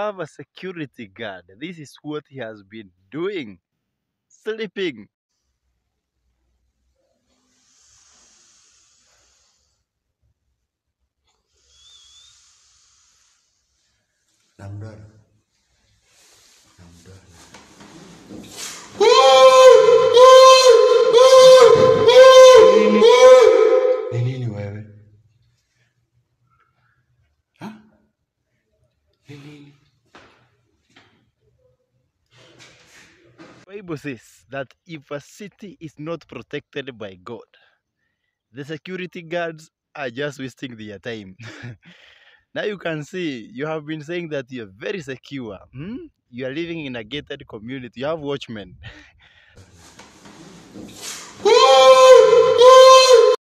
have a security guard. This is what he has been doing. Sleeping. I'm done. I'm done. Ni nini wewe? Ha? Ni nini? Bible says that if a city is not protected by God, the security guards are just wasting their time. Now you can see, you have been saying that you're very secure. You are living in a gated community. You have watchmen.